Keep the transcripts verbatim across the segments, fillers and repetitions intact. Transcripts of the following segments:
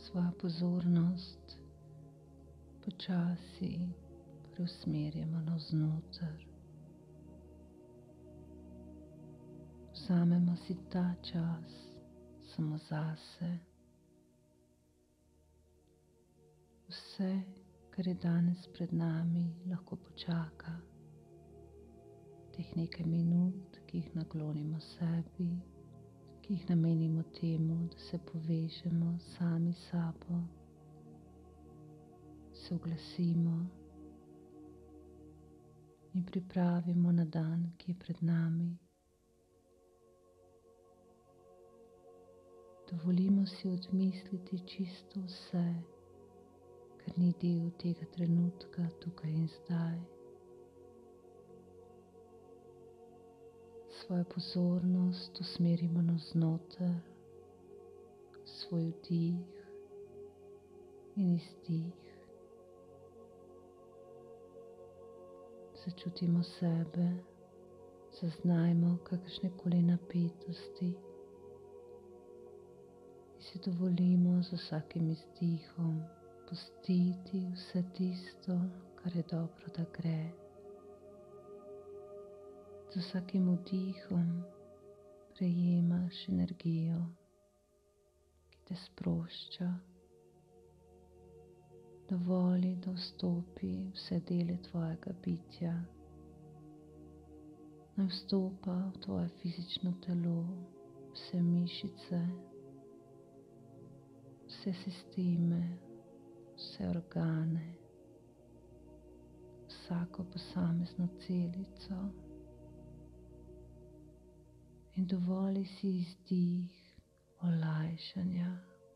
Svojo pozornost počasi preusmerjamo navznoter. Vzamemo si ta čas samo zase. Vse, kar je danes pred nami, lahko počaka. Teh nekaj minut, ki jih naklonimo sebi, ki jih namenimo temu, da se povežemo sami s sabo, se oglasimo in pripravimo na dan, ki je pred nami. Dovolimo si odmisliti čisto vse, kar ni del tega trenutka tukaj in zdaj. Svojo pozornost usmerimo navznoter, svoj vdih in izdih. Začutimo sebe, zaznajmo kakršnekoli napetosti in si dovolimo z vsakim izdihom pustiti vse tisto, kar je dobro, da gre. Z vsakim vdihom prejemaš energijo, ki te sprošča. Dovoli, da vstopi vse dele tvojega bitja. Naj vstopa v tvoje fizično telo, vse mišice, vse sisteme, vse organe, vsako posamezno celico. In dovoli si izdih olajšanja.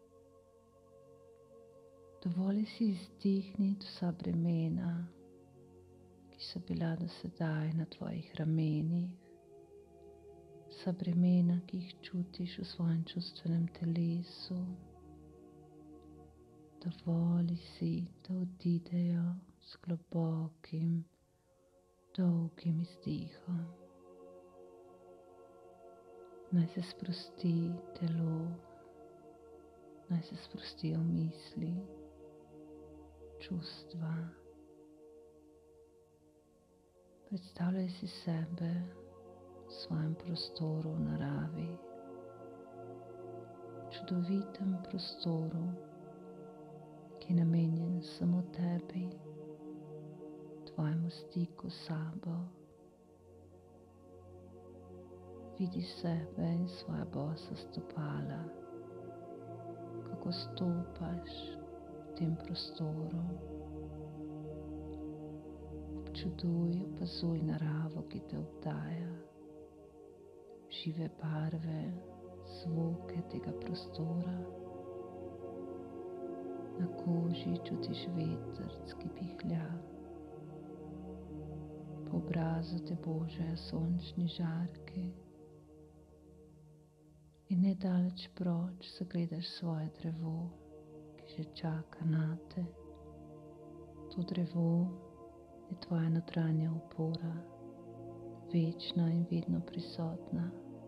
Dovoli si izdihniti vsa bremena, ki so bila do sedaj na tvojih ramenih, vsa bremena, ki jih čutiš v svojem čustvenem telesu. Dovoli si, da odidejo s globokim, dolgim izdihom. Naj se sprosti telo, naj se sprostijo misli, čustva. Predstavljaj si sebe v svojem prostoru v naravi, čudovitem prostoru, ki je namenjen samo tebi, tvojemu stiku s sabo. Vidi sebe in svoja bosa stopala, kako stopaš v tem prostoru. Občuduj, opazuj naravo, ki te obdaja, žive barve, zvoke tega prostora. Na koži čutiš vetrc, ki pihlja. Po obrazu te božajo sončni žarki. In nedaleč proč zagledaš svoje drevo, ki že čaka nate. To drevo je tvoja notranja opora, večna in vedno prisotna.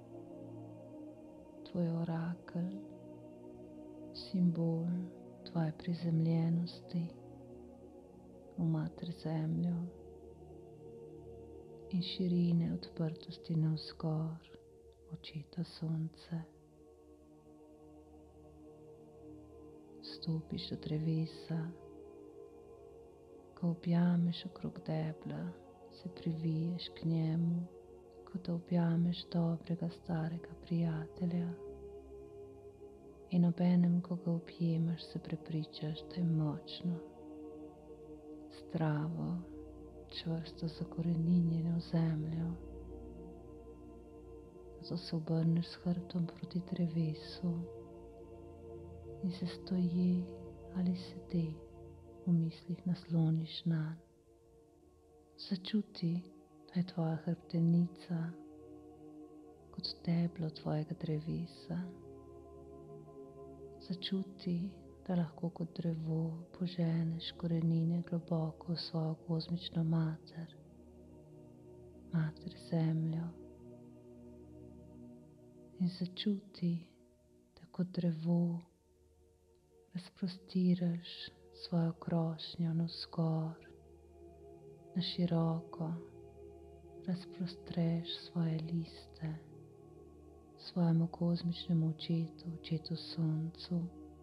Tvoj orakelj, simbol tvoje prizemljenosti v mater zemljo in širine odprtosti navzgor, očeta sonce. Stopiš do drevesa, ko objameš okrog debla, se priviješ k njemu, kot da objameš dobrega starega prijatelja. In obenem, ko ga objemaš, se prepričaš, da je močno, zdravo, čvrsto zakoreninjeno v zemljo. Zato se obrneš s hrbtom proti drevesu in se stoji ali sedi v mislih nasloniš nanj. Začuti, da je tvoja hrbtenica kot deblo tvojega drevesa. Začuti, da lahko kot drevo poženeš korenine globoko v svojo kozmično mater, mater zemljo. In začuti, da kot drevo razprostiraš svojo krošnjo navzgor, na široko, razprostreš svoje liste svojemu kozmičnemu očetu, očetu soncu.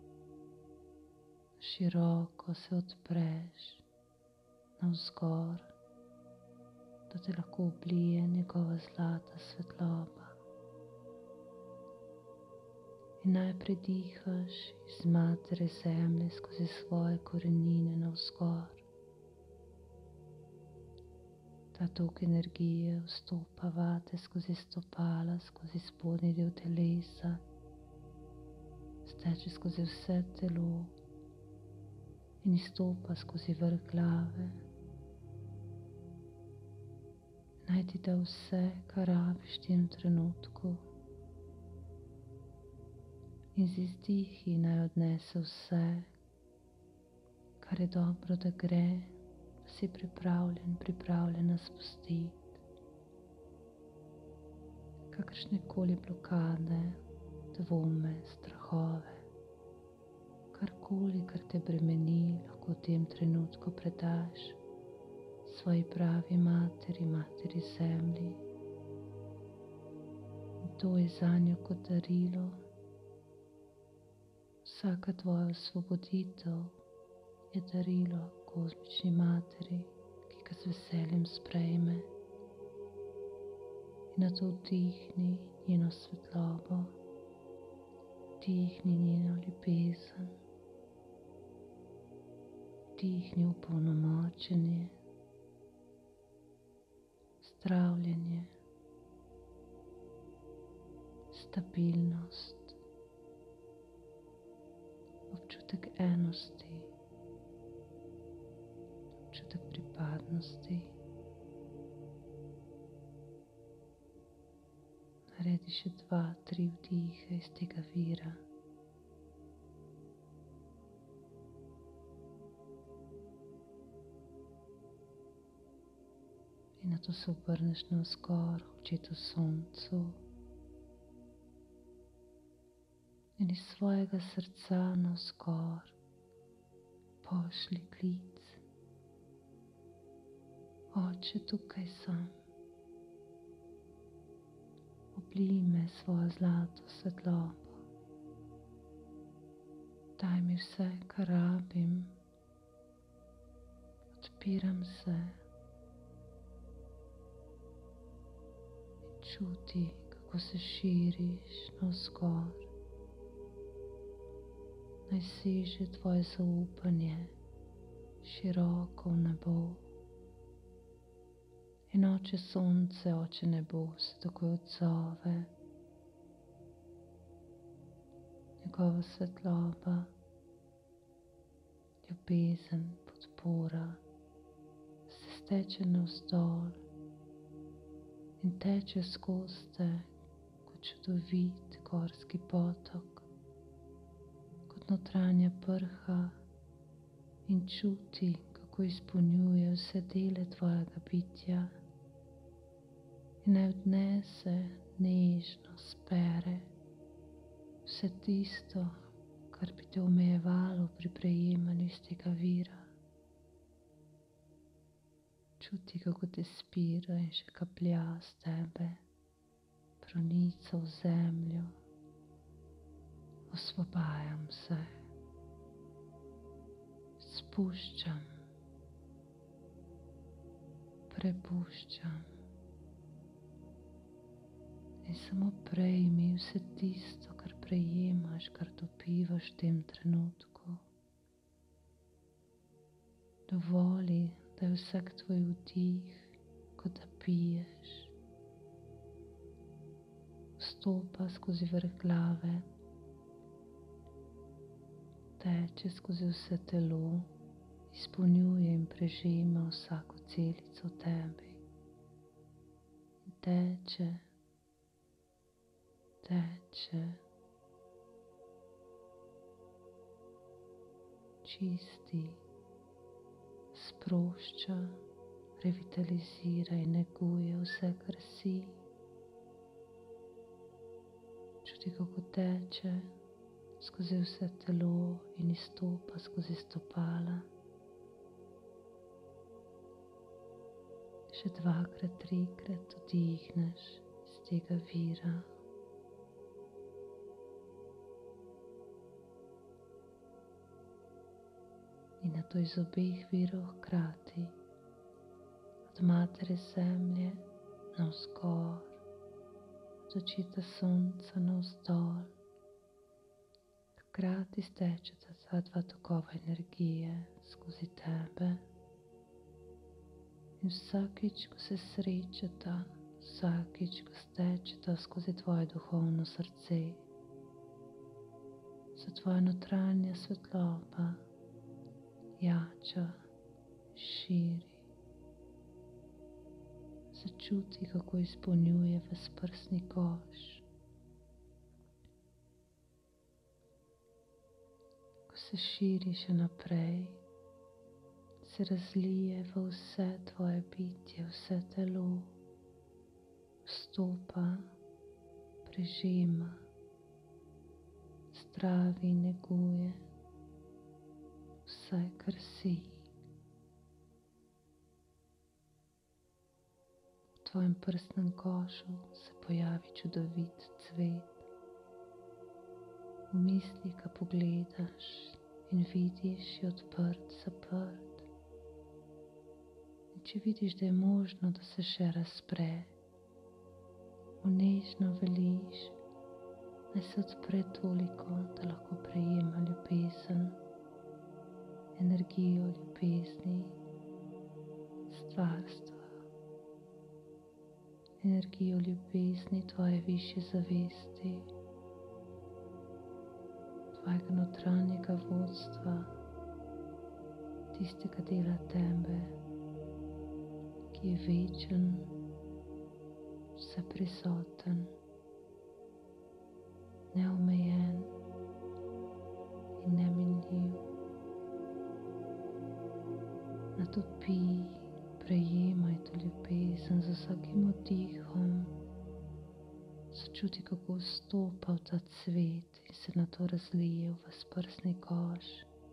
Široko se odpreš navzgor, da te lahko oblije njegova zlata svetloba. In najprej dihaš iz matere zemlje skozi svoje korenine navzgor. Ta tok energije vstopa vate skozi stopala, skozi spodnji del telesa, steče skozi vse telo in izstopa skozi vrh glave. Naj ti da vse, kar rabiš v tem trenutku, in z izdihi naj odnese vse, kar je dobro, da gre, da si pripravljen, pripravljena spustiti. Kakršnekoli blokade, dvome, strahove, karkoli, kar te bremeni, lahko v tem trenutku predaš svoji pravi materi, materi zemlji. In to je zanjo kot darilo. Vsaka tvoja osvoboditev je darilo kozmični materi, ki ga z veseljem sprejme. In na to vdihni njeno svetlobo, vdihni njeno ljubezen, vdihni opolnomočenje, zdravljenje, stabilnost, občutek enosti, občutek pripadnosti. Naredi še dva, tri vdihe iz tega vira. In nato se obrneš navzgor k očetu soncu. In iz svojega srca navzgor pošli klic. Oče, tukaj sem. Oblij me svojo zlato svetlobo. Daj mi vse, kar rabim. Odpiram se. In čuti, kako se širiš navzgor. Naj seže tvoje zaupanje široko v nebo. In oče sonce, oče nebo se takoj odzove. Njegova svetloba, ljubezen, podpora se steče navzdol in teče skozi te kot čudovit gorski potok, kot notranja prha, in čuti, kako izpolnjuje vse dele tvojega bitja. In naj odnese, nežno spere vse tisto, kar bi te omejevalo pri prejemanju iz tega vira. Čuti, kako te spira in še kaplja z tebe, pronica v zemljo. Osvobajam se, spuščam, prepuščam. In samo prejmi vse tisto, kar prejemaš, kar dobivaš v tem trenutku. Dovoli, da je vsak tvoj vdih, kot da piješ, vstopa skozi vrh glave, teče skozi vse telo, izpolnjuje in prežema vsako celico v tebi. In teče, teče, čisti, sprošča, revitalizira in neguje vse, kar si. Čuti, kako teče skozi vse telo in izstopa skozi stopala. Še dvakrat, trikrat vdihneš iz tega vira. In nato iz obeh virov hkrati, od matere zemlje navzgor, od očeta sonca navzdol, hkrati stečeta ta dva tokova energije skozi tebe. In vsakič, ko se srečata, vsakič, ko stečeta skozi tvoje duhovno srce, se tvoja notranja svetloba jača, širi. Začuti, kako izpolnjuje ves prsni koš. Ko se širi še naprej, se razlije v vse tvoje bitje, vse telo, vstopa, prežema, zdravi in neguje vse, kar si. V tvojem prsnem košu se pojavi čudovit cvet. V mislih ga pogledaš in vidiš, je odprt, zaprt. In če vidiš, da je možno, da se še razpre, mu nežno veliš, naj se odpre toliko, da lahko prejema ljubezen, energijo ljubezni, stvarstva, energijo ljubezni tvoje višje zavesti, tvojega notranjega vodstva, tistega dela tebe, ki je večen, vse prisoten, neomejen in neminljiv. Natopi, prejemaj to ljubezen z vsakim vdihom. Začuti, kako vstopa v ta cvet in se nato razlije v vas prsni koš.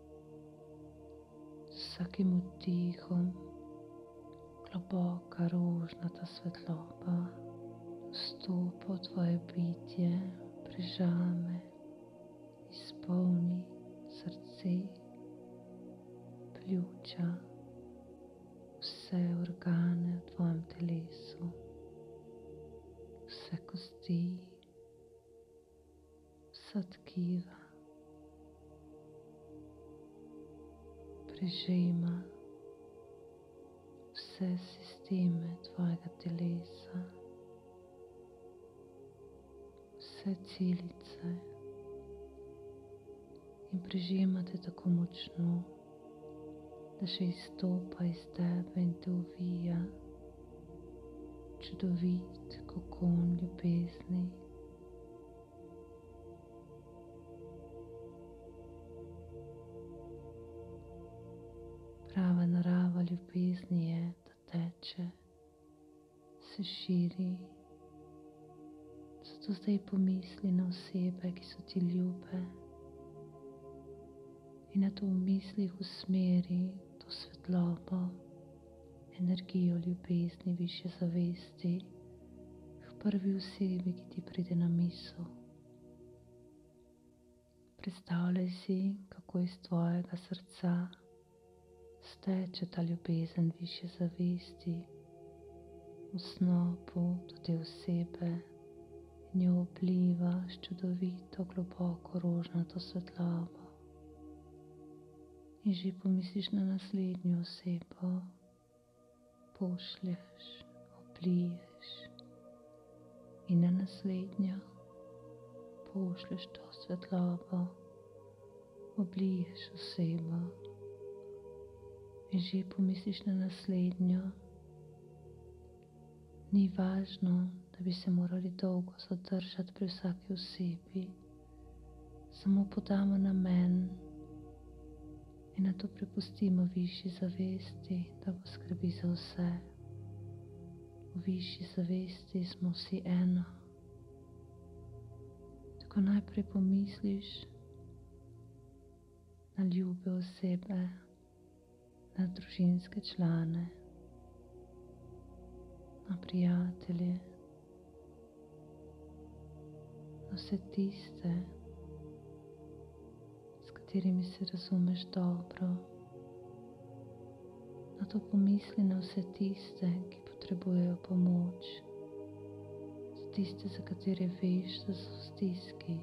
Z vsakim vdihom globoka rožnata svetloba vstopa v tvoje bitje, prežame, izpolni srce, pljuča, vse organe v tvojem telesu, vse kosti, vsa tkiva, prežema vse sisteme tvojega telesa, vse celice in prežema te tako močno, da še izstopa iz tebe in te uvija čudovit kokon ljubezni. Prava narava ljubezni je, da teče, se širi. Zato zdaj pomisli na osebe, ki so ti ljube, in na to v mislih usmeri to svetlobo, energijo ljubezni višje zavesti k prvi osebi, ki ti pride na misel. Predstavljaj si, kako iz tvojega srca steče ta ljubezen višje zavesti v snopu do te osebe in jo obliva s čudovito, globoko rožnato svetlobo. In že pomisliš na naslednjo osebo, pošlješ, obliješ in na naslednjo pošlješ to svetlobo, obliješ osebo. In že pomisliš na naslednjo. Ni važno, da bi se morali dolgo zadržati pri vsaki osebi, samo podamo namen in nato prepustimo višji zavesti, da poskrbi za vse. V višji zavesti smo vsi eno. Tako najprej pomisliš na ljube osebe, na družinske člane, na prijatelje, na vse tiste, s katerimi se razumeš dobro. Na to pomisli na vse tiste, ki potrebujejo pomoč, za tiste, za katere veš, da so v stiski.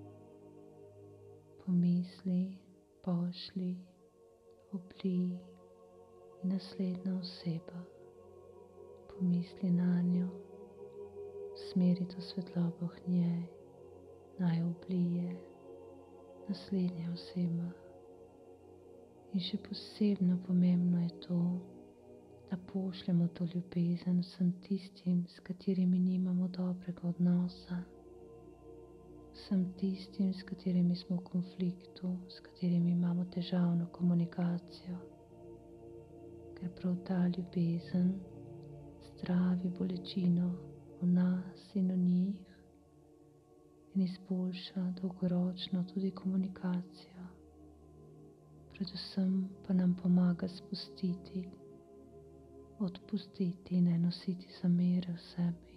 Pomisli, pošli, oblij in naslednja oseba. Pomisli na njo, usmeri to svetlobo k njej, naj oblije naslednja oseba. In še posebno pomembno je to, da pošljemo to ljubezen vsem tistim, s katerimi nimamo dobrega odnosa, vsem tistim, s katerimi smo v konfliktu, s katerimi imamo težavno komunikacijo, ker prav ta ljubezen zdravi bolečino v nas in v njih in izboljša dolgoročno tudi komunikacijo. Predvsem pa nam pomaga spustiti, odpustiti in ne nositi zamere v sebi.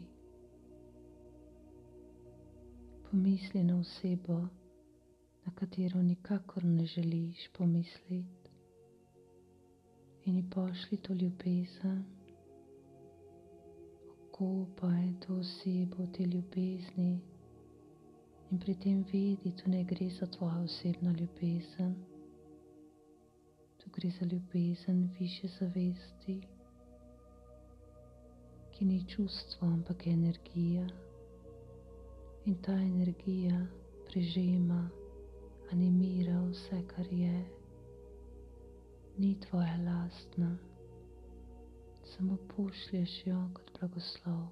Pomisli na osebo, na katero nikakor ne želiš pomisliti, in ji pošli to ljubezen. Okopaj to osebo v te ljubezni in pri tem vedi, da ne gre za tvojo osebno ljubezen. Tu gre za ljubezen višje zavesti, ki ni čustvo, ampak je energija. In ta energija prežema, animira vse, kar je. Ni tvoja lastna, samo pošlješ jo kot blagoslov.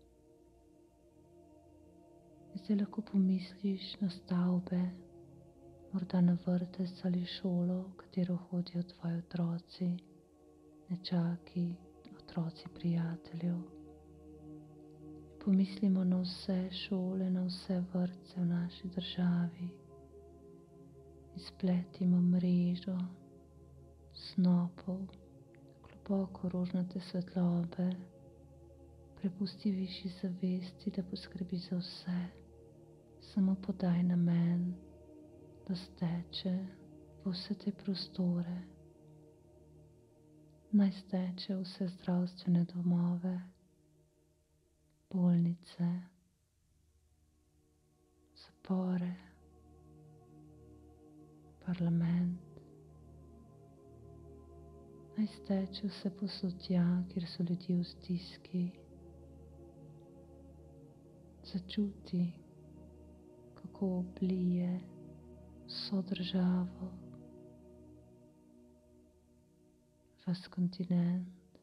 Zdaj lahko pomisliš na stavbe, morda na vrtec ali šolo, v katero hodijo tvoji otroci, nečaki, otroci prijateljev. Pomislimo na vse šole, na vse vrtce v naši državi. Izpletimo mrežo snopov, globoko rožnate svetlobe. Prepusti višji zavesti, da poskrbi za vse. Samo podaj namen, da steče v vse te prostore. Naj steče vse zdravstvene domove, bolnice, zapore, parlament. Naj steče vse povsod tja, kjer so ljudje v stiski. Začuti, kako oblije vso državo, ves kontinent.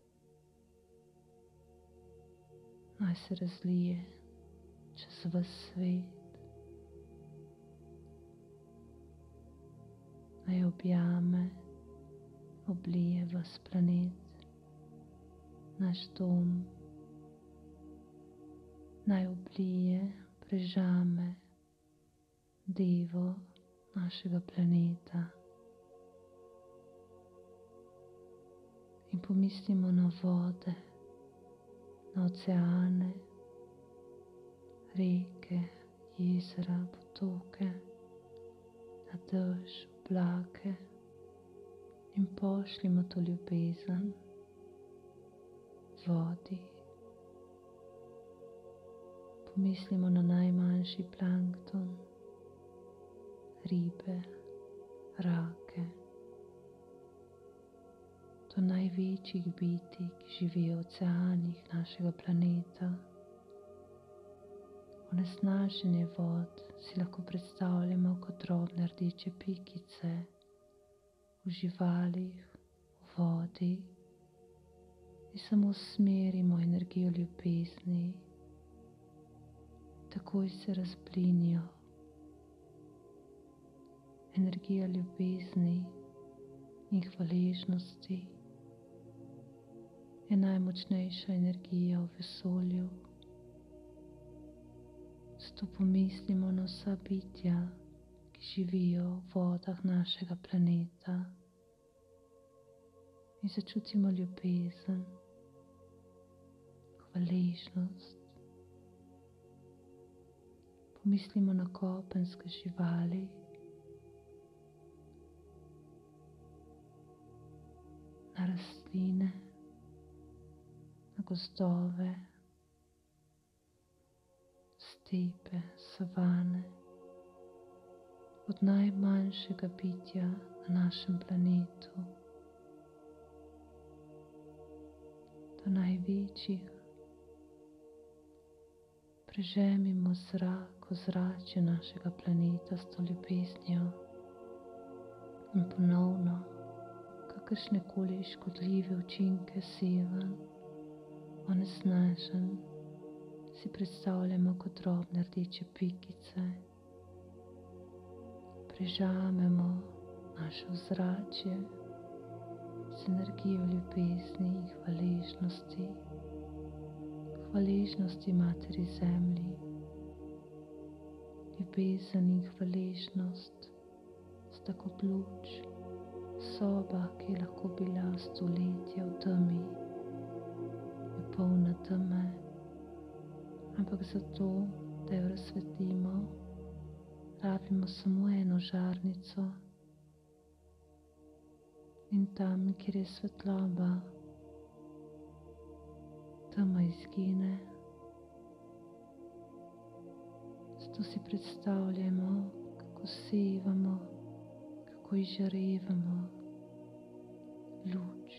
Naj se razlije čez ves svet. Naj objame, oblije ves planet, naš dom. Naj oblije, prežame devo našega planeta. In pomislimo na vode, na oceane, reke, jezera, potoke, na dež, oblake in pošljimo to ljubezen vodi. Pomislimo na najmanjši plankton, ribe, rake, do največjih bitij, ki živijo v oceanih našega planeta. Onesnaženje vod si lahko predstavljamo kot drobne rdeče pikice v živalih, v vodi, in samo usmerimo energijo ljubezni. Takoj se razplinijo. Energija ljubezni in hvaležnosti je najmočnejša energija v vesolju. Zato pomislimo na vsa bitja, ki ki živijo v vodah našega planeta. In začutimo ljubezen, hvaležnost. Pomislimo na kopenske živali, na rastline, na gozdove, stepe, savane, od najmanjšega bitja na našem planetu do največjih. Prežemimo zrak, ozračje našega planeta s to ljubeznijo in ponovno kakršnekoli škodljive učinke sevanj, onesnaženj si predstavljamo kot drobne rdeče pikice. Prežamemo naše ozračje z energijo ljubezni in hvaležnosti, hvaležnosti Materi Zemlji. Ljubezen in hvaležnost sta kot luč, soba, ki je lahko bila stoletja v temi, je polna teme, ampak zato, da jo razsvetlimo, rabimo samo eno žarnico in tam, kjer je svetloba, tema izgine. Zato si predstavljamo, kako sevamo, kako izžarevamo luč.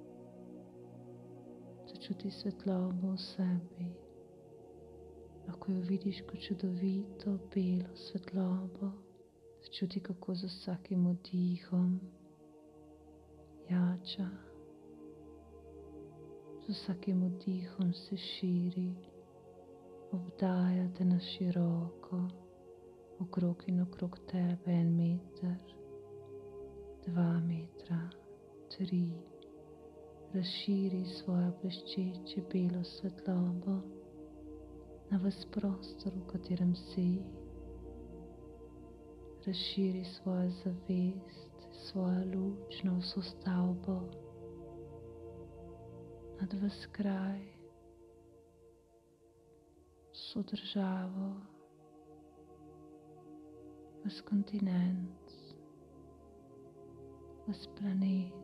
Začuti svetlobo v sebi. Lahko jo vidiš kot čudovito belo svetlobo. Začuti, kako z vsakim vdihom jača. Z vsakim vdihom se širi, obdaja te na široko, okrog in okrog tebe en meter, dva metra, tri. Razširi svojo bleščeče belo svetlobo na ves prostor, v katerem si. Razširi svojo zavest, svojo luč na vso stavbo, nad ves kraj, vso državo, ves kontinent, ves planet.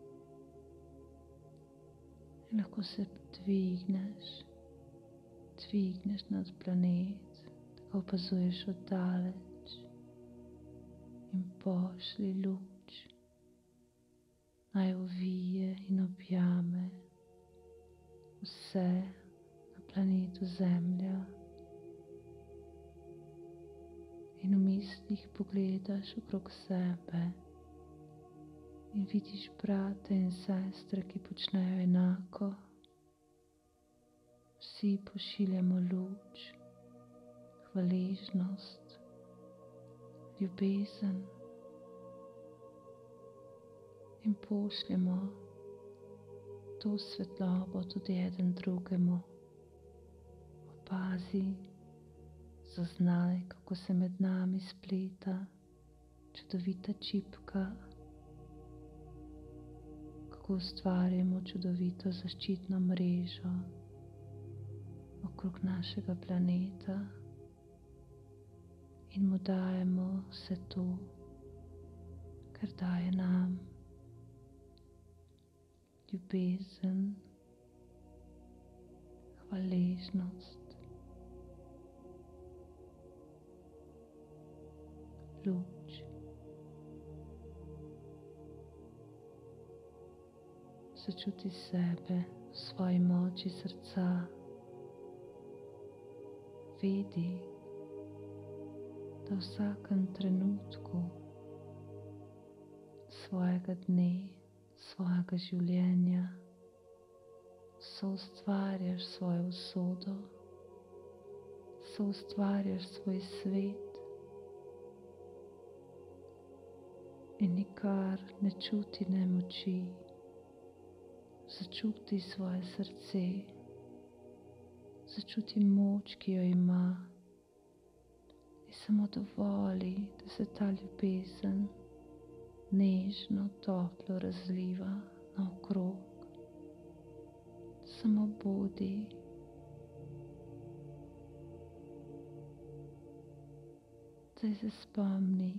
In lahko se dvigneš, dvigneš nad planet, da ga opazuješ oddaleč in pošlji luč, naj ovije in objame vse na planetu Zemlja. In v mislih pogledaš okrog sebe in vidiš brate in sestre, ki počnejo enako. Vsi pošiljamo luč, hvaležnost, ljubezen in pošljemo to svetlobo tudi eden drugemu. Opazi, zaznaj, kako se med nami spleta čudovita čipka, kako ustvarjamo čudovito zaščitno mrežo okrog našega planeta in mu dajemo vse to, kar daje nam ljubezen, hvaležnost, luč. Začuti sebe v svoji moči srca. Vedi, da v vsakem trenutku svojega dne, svojega življenja soustvarjaš svojo usodo, soustvarjaš svoj svet in nikar ne čuti nemoči. Začuti svoje srce, začuti moč, ki jo ima, samo dovoli, da se ta ljubezen nežno, toplo razliva naokrog. Samo bodi. Zdaj se spomni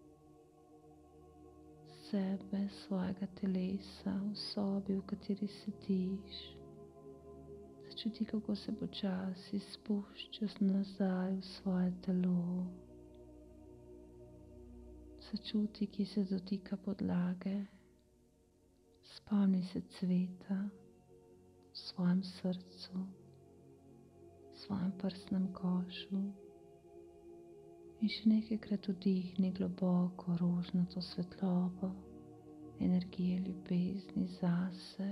sebe, svojega telesa v sobi, v kateri sediš. Začuti, kako se počasi spuščaš nazaj v svoje telo. Začuti, ki se dotika podlage. Spomni se cveta v svojem srcu, v svojem prsnem košu. In še nekajkrat vdihni globoko rožnato svetlobo, energije ljubezni zase.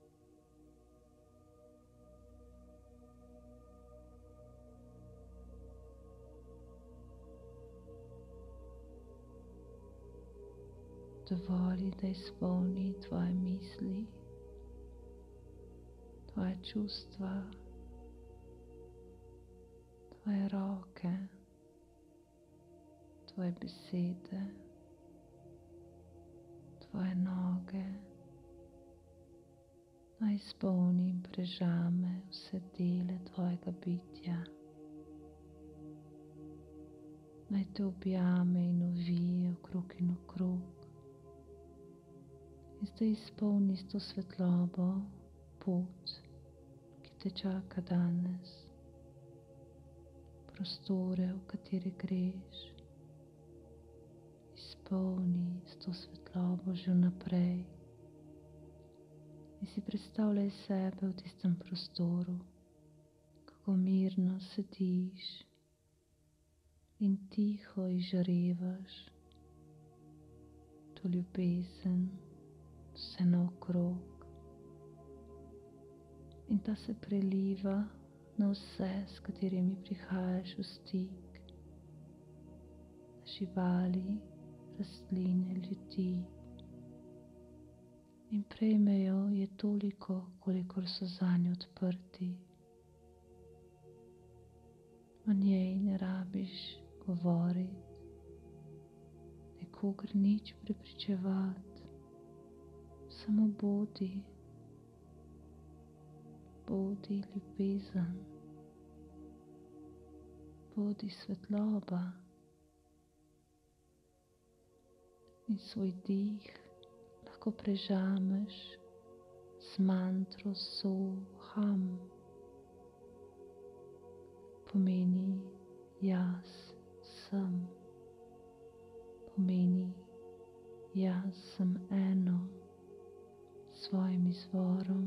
Dovoli, da izpolni tvoje misli, tvoje čustva, tvoje roke, tvoje besede, tvoje noge. Naj izpolni in prežame vse dele tvojega bitja. Naj te objame in ovije okrog in okrog. In zdaj izpolni s to svetlobo pot, ki te čaka danes, prostore, v katere greš. Izpolni s to svetlobo že vnaprej. In si predstavljaj sebe v tistem prostoru, kako mirno sediš in tiho izžarevaš to ljubezen, vse naokrog. In ta se preliva na vse, s katerimi prihajaš v stik, na živali, rastline, ljudi. In prejmejo je toliko, kolikor so zanj odprti. O njej ne rabiš govoriti, nikogar nič prepričevati. Samo bodi, bodi ljubezen, bodi svetloba. In svoj dih lahko prežameš z mantro Soham. Pomeni jaz sem, pomeni jaz sem eno s svojim izvorom,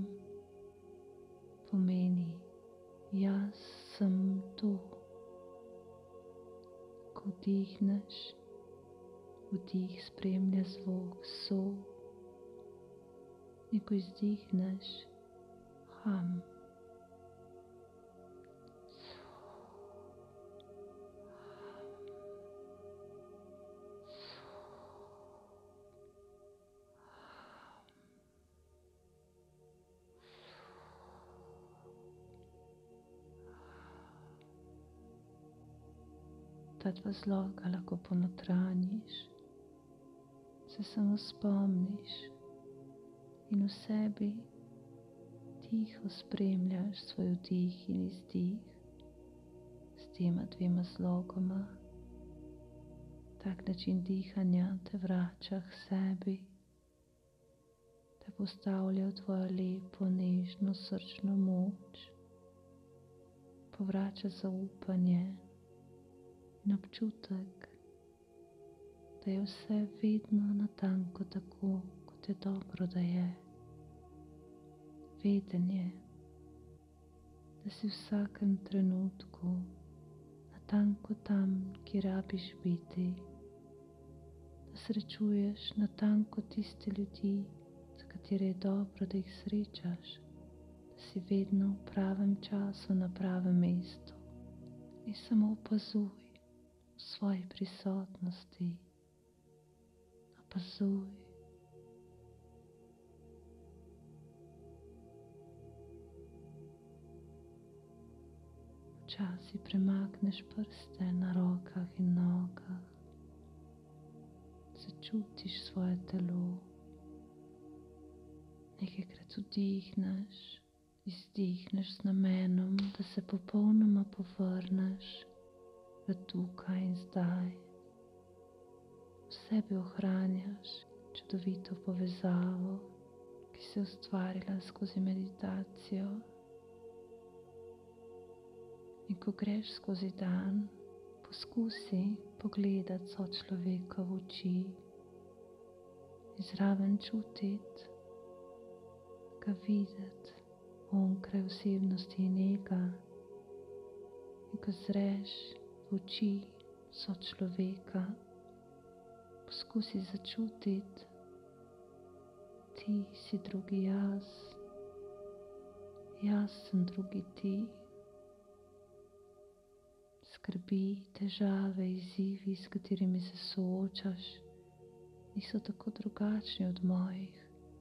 pomeni jaz sem to. Ko vdihneš, vdih spremlja zvok so, in ko izdihneš, ham. Ta dva zloga lahko ponotranjiš, se samo spomniš in v sebi tiho spremljaš svoj vdih in izdih s tema dvema zlogoma. Tak način dihanja te vrača k sebi, te postavlja v tvojo lepo, nežno, srčno moč, povrača zaupanje in občutek, da je vse vedno natanko tako, kot je dobro, da je. Vedenje, da si v vsakem trenutku natanko tam, kjer rabiš biti, da srečuješ natanko tiste ljudi, za katere je dobro, da jih srečaš, da si vedno v pravem času na pravem mestu in samo opazuj v svoji prisotnosti. Opazuj. Počasi premakneš prste na rokah in nogah. Začutiš svoje telo. Nekajkrat vdihneš, izdihneš z namenom, da se popolnoma povrneš v tukaj in zdaj. V sebi ohranjaš čudovito povezavo, ki se je ustvarila skozi meditacijo. In ko greš skozi dan, poskusi pogledati sočloveka v oči in zraven čutiti, ga videti onkraj osebnosti in ega. In ko zreš v oči sočloveka, poskusi začutiti, ti si drugi jaz, jaz sem drugi ti. Skrbi, težave, izzivi, s katerimi se soočaš, niso tako drugačni od mojih.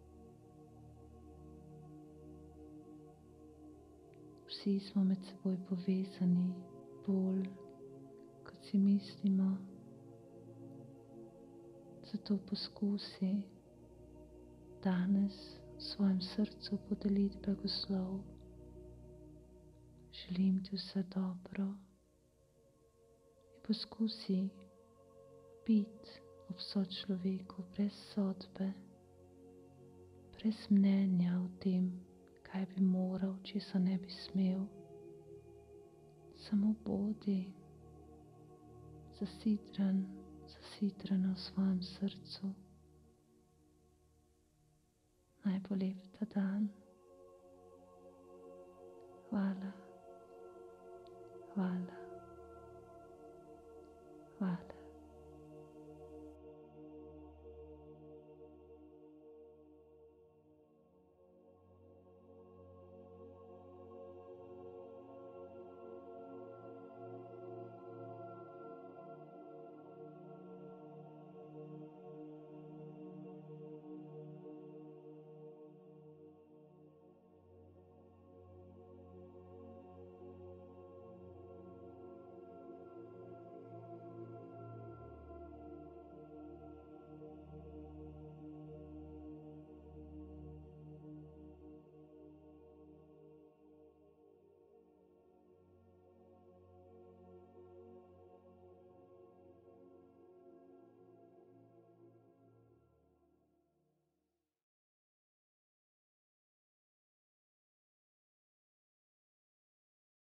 Vsi smo med seboj povezani, bolj kot si mislimo. Zato poskusi danes v svojem srcu podeliti blagoslov. Želim ti vse dobro. Poskusi biti ob sočloveku brez sodbe, brez mnenja o tem, kaj bi moral, česa ne bi smel. Samo bodi zasidran, zasidrana v svojem srcu. Naj bo lep ta dan. Hvala.